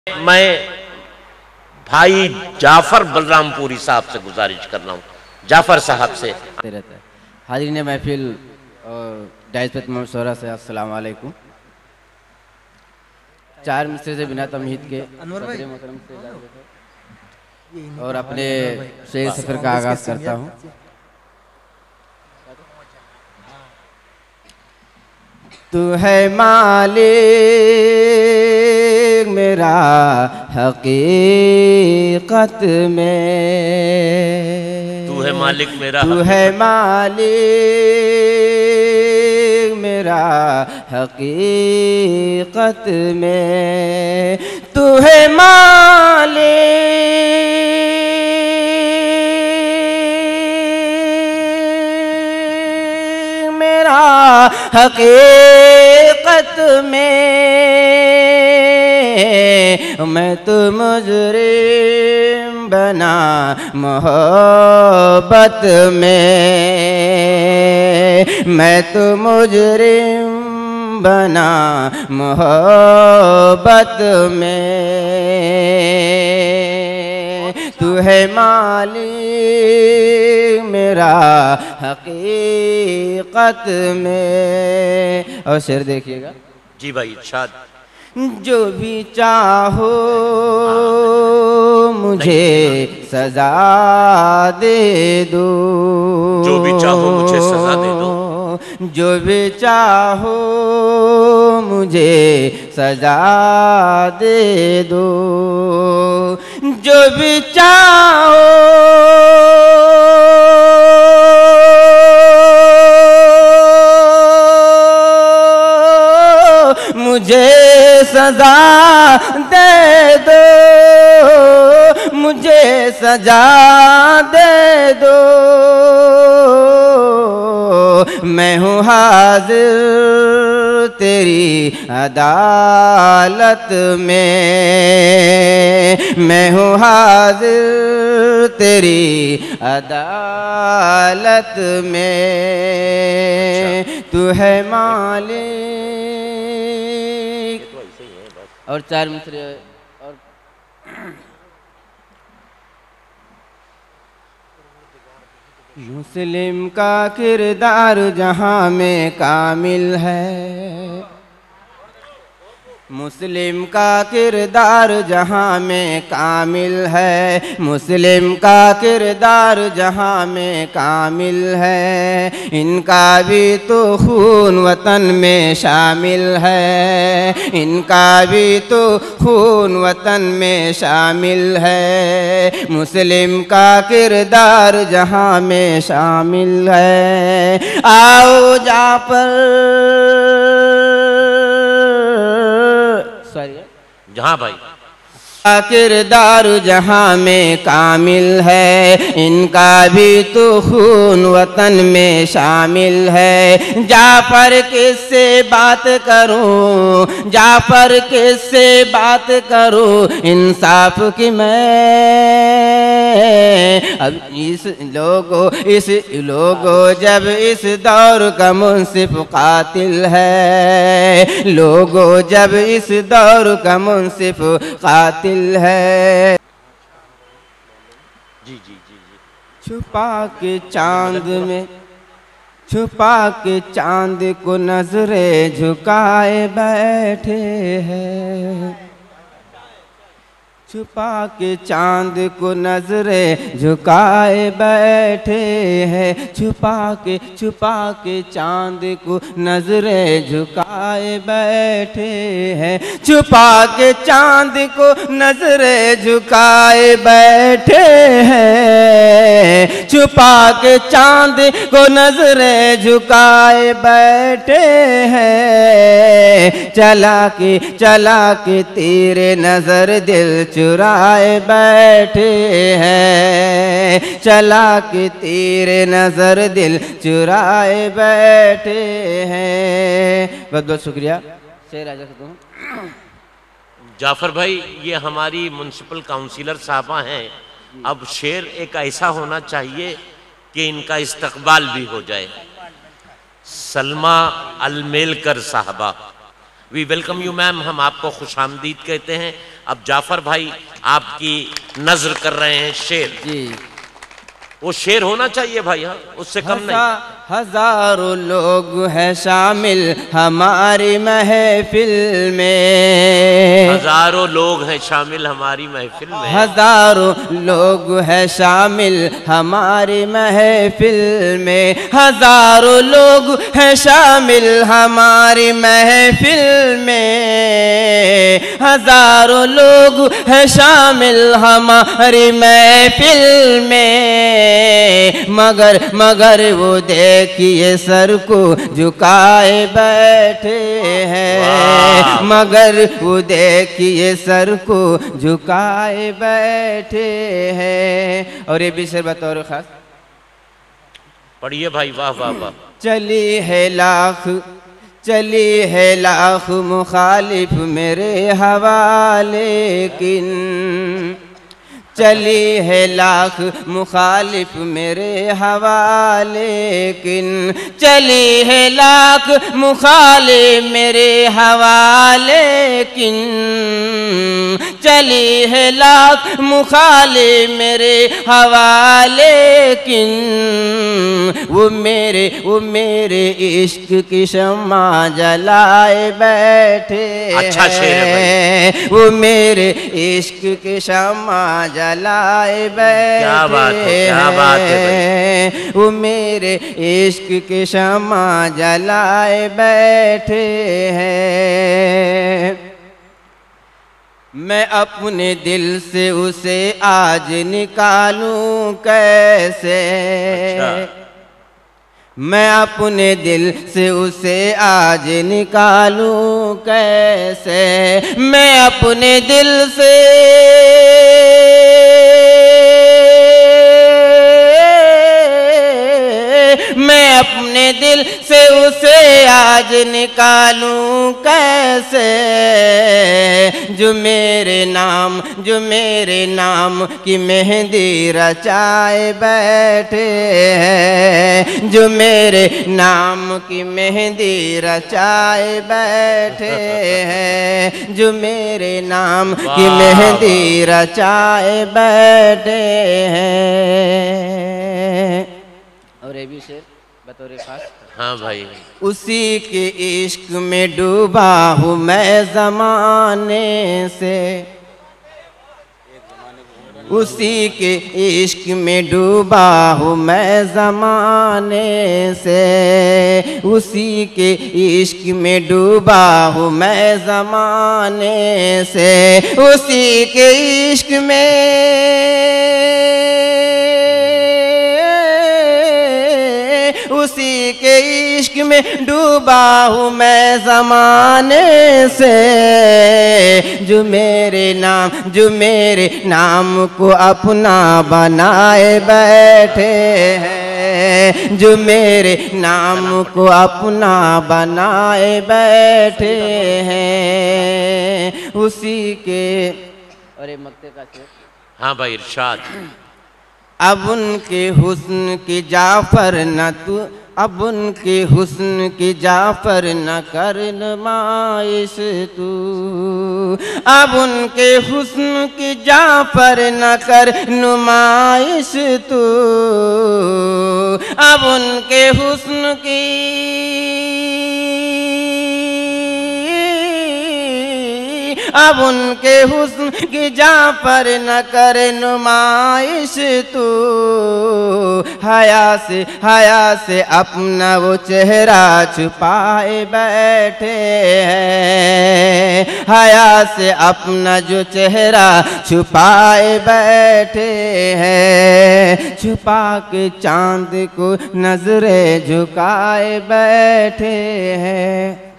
मैं भाई जाफर बलरामपुरी साहब से गुजारिश कर रहा हूँ, जाफर साहब से। रहता है हाजिरीन महफिल और डायस मशवरा से अस्सलाम वालेकुम। चार मिसरे से बिना तमहीद के मोहतरम से और अपने शेर सफर का आगाज करता हूँ। तू है मालिक मेरा हकीकत में, तू है मालिक मेरा, तू है मालिक मेरा हकीकत में, तू है मालिक मेरा हकीकत में। मैं तो मुजरिम बना मोहब्बत में, मैं तो मुजरिम बना मोहब्बत में। तू है मालिक मेरा हकीकत में। और शेर देखिएगा जी भाई इरशाद। जो भी चाहो मुझे सजा दे दो, जो भी चाहो मुझे सजा दे दो, जो भी चाहो मुझे सजा दे दो, जो भी चाहो मुझे सजा दे दो, मुझे सजा दे दो। मैं हूँ हाजिर तेरी अदालत में, मैं हूँ हाजिर तेरी अदालत में। तू है मालिक। और चार मिसरे और मुस्लिम का किरदार जहाँ में कामिल है, मुस्लिम का किरदार जहाँ में कामिल है, मुस्लिम का किरदार जहाँ में कामिल है। इनका भी तो खून वतन में शामिल है, इनका भी तो खून वतन में शामिल है। मुस्लिम का किरदार जहाँ में शामिल है। आओ जाफर जहाँ भाई किरदार जहाँ में कामिल है, इनका भी तो खून वतन में शामिल है। जाफर किससे बात करूं, जाफर किससे बात करूं, इंसाफ की मैं। अब इस लोगो जब इस दौर का मुंसिफ कातिल है, लोगो जब इस दौर का मुंसिफ कातिल है। जी जी जी जी। छुपा के चांद में, छुपा के चांद को नजरे झुकाए बैठे हैं, छुपा के चांद को नजरे झुकाए बैठे हैं, छुपा के चांद को नजरे झुकाए बैठे हैं, छुपा के चांद को नजरे झुकाए बैठे हैं, छुपा के चांद को नजरे झुकाए बैठे हैं। चला के तेरे नजर दिल चुराए बैठे हैं, चला के तेरे नजर दिल चुराए बैठे हैं। बहुत बहुत शुक्रिया। शेर आ सकता हूँ जाफर भाई, ये हमारी म्युनिसिपल काउंसिलर साहबा हैं। अब शेर एक ऐसा होना चाहिए कि इनका इस्तकबाल भी हो जाए। सलमा अलमेलकर साहबा, वी वेलकम यू मैम। हम आपको खुशामदीद कहते हैं। अब जाफर भाई आपकी नज्र कर रहे हैं शेर जी। वो शेर होना चाहिए भाई, हाँ उससे कम नहीं। हजारों लोग हैं शामिल हमारी महफिल में, हजारों लोग हैं शामिल हमारी महफिल में, हजारों लोग हैं शामिल हमारी महफिल में, हजारों लोग हैं शामिल हमारी महफिल में, हजारों लोग हैं शामिल हमारी महफिल में, मगर वो देखिए सर को झुकाए बैठे हैं, मगर वो देखिए सर को झुकाए बैठे हैं। और ये भी शेर बतौर खास पढ़िए भाई, वाह वाह वाह। चली है लाख मुखालिफ मेरे हवाले लेकिन, चली है लाख मुखालिफ मेरे हवाले लेकिन, चली है लाख मुखालिफ मेरे हवाले लेकिन, चली है लाख मुखालिफ मेरे हवाले लेकिन, वो मेरे इश्क की शम्मा जलाए बैठे अच्छा शेर है भाई। वो मेरे इश्क की शम्मा जलाए बैठे, क्या बात है, क्या बात है भाई। वो मेरे इश्क के शम्मा जलाए बैठे हैं। मैं अपने दिल से उसे आज निकालूं कैसे, अच्छा। मैं अपने दिल से उसे आज निकालूं कैसे, मैं अपने दिल से मैं अपने दिल से उसे आज निकालूं कैसे, जो मेरे नाम की मेहंदी रचाए बैठे हैं, जो मेरे नाम की मेहंदी रचाए बैठे हैं, जो मेरे नाम की मेहंदी रचाए बैठे हैं। और ये भी शेर बतौर खास, हाँ भाई। उसी के इश्क में डूबा हूँ मैं ज़माने से, उसी के इश्क में डूबा हूँ मैं ज़माने से, उसी के इश्क में डूबा हूँ मैं ज़माने से, उसी के इश्क उसी के इश्क में डूबा हूँ मैं ज़माने से, जो मेरे नाम को अपना बनाए बैठे हैं, जो मेरे नाम को अपना बनाए बैठे हैं, उसी के। और ये मक्ते का शेर, हाँ भाई इरशाद। अब उनके हुस्न की जाफर न तू, अब उनके हुस्न की जाफर न कर नुमाइश तू, अब उनके हुस्न की जाफर न कर नुमाइश तू, अब उनके हुस्न की अब उनके हुस्न की जाफर न कर नुमाइश तू, हया से अपना वो चेहरा छुपाए बैठे हैं, हया से अपना जो चेहरा छुपाए बैठे हैं, छुपा के चांद को नजरें झुकाए बैठे हैं।